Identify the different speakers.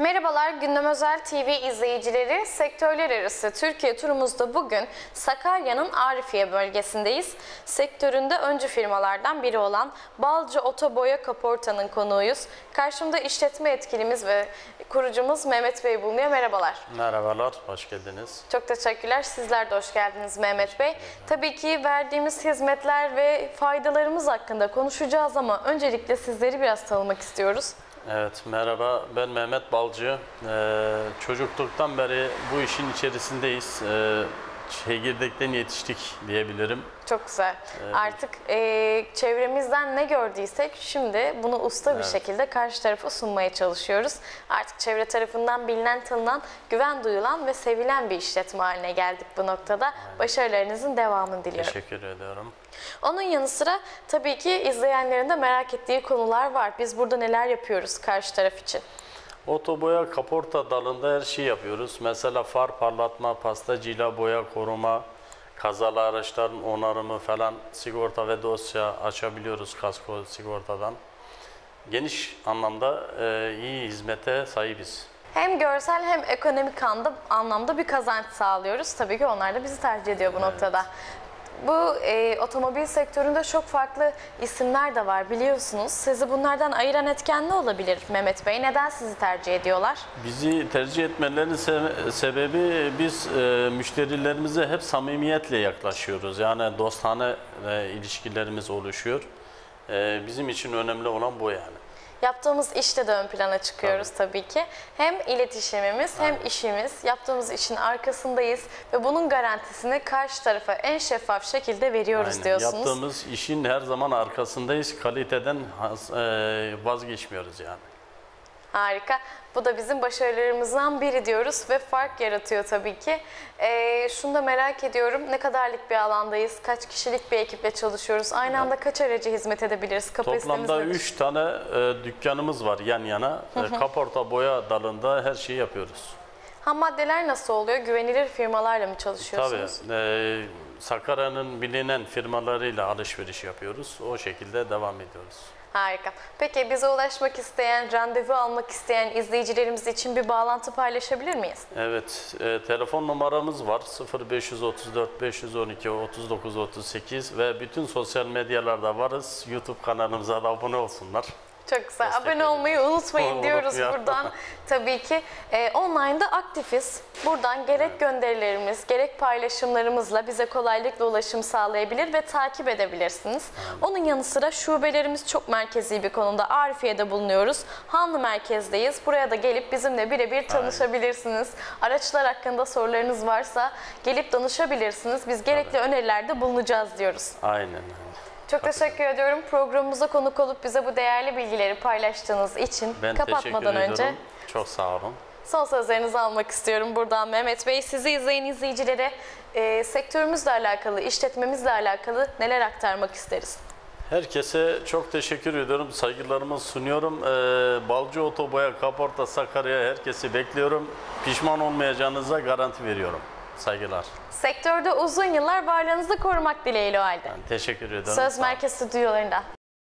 Speaker 1: Merhabalar Gündem Özel TV izleyicileri. Sektörler arası Türkiye turumuzda bugün Sakarya'nın Arifiye bölgesindeyiz. Sektöründe öncü firmalardan biri olan Balcı Otoboya Kaporta'nın konuğuyuz. Karşımda işletme yetkilimiz ve kurucumuz Mehmet Bey bulunuyor. Merhabalar.
Speaker 2: Merhabalar, hoş geldiniz.
Speaker 1: Çok teşekkürler. Sizler de hoş geldiniz Mehmet Bey. Tabii ki verdiğimiz hizmetler ve faydalarımız hakkında konuşacağız ama öncelikle sizleri biraz tanımak istiyoruz.
Speaker 2: Evet, merhaba. Ben Mehmet Balcı. Çocukluktan beri bu işin içerisindeyiz. Çekirdekten yetiştik diyebilirim.
Speaker 1: Çok güzel. Artık çevremizden ne gördüysek şimdi bunu usta bir şekilde karşı tarafa sunmaya çalışıyoruz. Artık çevre tarafından bilinen, tanınan, güven duyulan ve sevilen bir işletme haline geldik bu noktada. Başarılarınızın devamını diliyorum.
Speaker 2: Teşekkür ediyorum.
Speaker 1: Onun yanı sıra tabii ki izleyenlerin de merak ettiği konular var. Biz burada neler yapıyoruz karşı taraf için?
Speaker 2: Otoboya kaporta dalında her şeyi yapıyoruz. Mesela far parlatma, pastacıyla boya koruma, kazalı araçların onarımı falan, sigorta ve dosya açabiliyoruz kasko sigortadan. Geniş anlamda iyi hizmete sahibiz.
Speaker 1: Hem görsel hem ekonomik anlamda bir kazanç sağlıyoruz. Tabii ki onlar da bizi tercih ediyor bu noktada. Bu otomobil sektöründe çok farklı isimler de var biliyorsunuz. Sizi bunlardan ayıran etken ne olabilir Mehmet Bey? Neden sizi tercih ediyorlar?
Speaker 2: Bizi tercih etmelerinin sebebi biz müşterilerimize hep samimiyetle yaklaşıyoruz. Yani dostane ilişkilerimiz oluşuyor. Bizim için önemli olan bu yani.
Speaker 1: Yaptığımız işte de ön plana çıkıyoruz tabii ki. Hem iletişimimiz hem işimiz. Yaptığımız işin arkasındayız ve bunun garantisini karşı tarafa en şeffaf şekilde veriyoruz diyorsunuz.
Speaker 2: Yaptığımız işin her zaman arkasındayız. Kaliteden vazgeçmiyoruz yani.
Speaker 1: Harika. Bu da bizim başarılarımızdan biri diyoruz ve fark yaratıyor tabii ki. Şunu da merak ediyorum. Ne kadarlık bir alandayız? Kaç kişilik bir ekiple çalışıyoruz? Aynı anda kaç aracı hizmet edebiliriz? Kapasitemiz
Speaker 2: Toplamda
Speaker 1: nedir?
Speaker 2: 3 tane dükkanımız var yan yana. Kaporta boya dalında her şeyi yapıyoruz.
Speaker 1: Ham maddeler nasıl oluyor? Güvenilir firmalarla mı çalışıyorsunuz?
Speaker 2: Tabii. Sakarya'nın bilinen firmalarıyla alışveriş yapıyoruz. O şekilde devam ediyoruz.
Speaker 1: Harika. Peki bize ulaşmak isteyen, randevu almak isteyen izleyicilerimiz için bir bağlantı paylaşabilir miyiz?
Speaker 2: Evet, telefon numaramız var 0534 512 39 38 ve bütün sosyal medyalarda varız. YouTube kanalımıza da abone olsunlar.
Speaker 1: Çok güzel. Abone olmayı unutmayın diyoruz
Speaker 2: ya.
Speaker 1: buradan. Tabii ki online'da aktifiz. Buradan gerek gönderilerimiz, gerek paylaşımlarımızla bize kolaylıkla ulaşım sağlayabilir ve takip edebilirsiniz. Onun yanı sıra şubelerimiz çok merkezi bir konumda. Arifiye'de bulunuyoruz. Hanlı merkezdeyiz. Buraya da gelip bizimle birebir tanışabilirsiniz. Araçlar hakkında sorularınız varsa gelip danışabilirsiniz. Biz gerekli önerilerde bulunacağız diyoruz.
Speaker 2: Aynen.
Speaker 1: Çok teşekkür ediyorum. Programımıza konuk olup bize bu değerli bilgileri paylaştığınız için.
Speaker 2: Ben
Speaker 1: Kapatmadan
Speaker 2: teşekkür
Speaker 1: önce
Speaker 2: ediyorum. Çok sağ olun.
Speaker 1: son sözlerinizi almak istiyorum buradan Mehmet Bey. Sizi izleyen izleyicilere sektörümüzle alakalı, işletmemizle alakalı neler aktarmak isteriz?
Speaker 2: Herkese çok teşekkür ediyorum. Saygılarımı sunuyorum. Balcı Otoboya Kaporta Sakarya herkesi bekliyorum. Pişman olmayacağınıza garanti veriyorum. Saygılar.
Speaker 1: Sektörde uzun yıllar varlığınızı korumak dileğiyle o halde.
Speaker 2: Teşekkür ederim.
Speaker 1: Söz Merkez Stüdyolarında.